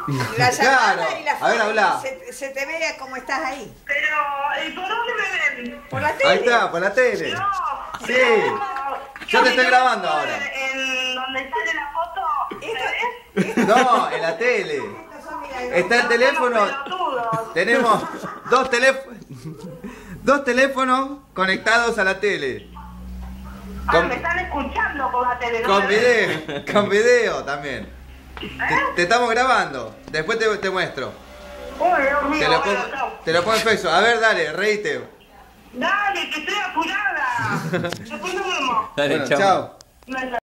La llamada Claro. y la A ver, habla. se te ve como estás ahí. Pero, ¿y por dónde me ven? Por la tele. Ahí está, por la tele. No. Sí. Yo te estoy grabando ahora. En donde sale la foto, No, en la tele. Está el teléfono. Tenemos dos teléfonos conectados a la tele. Me están escuchando por la tele. Con video también. Te estamos grabando. Después te muestro. Uy, Dios mío, Te lo pongo en Facebook. A ver, dale, reíte. Dale, que estoy apurada. Después nos vemos. Dale, Bueno, chao. chao. No,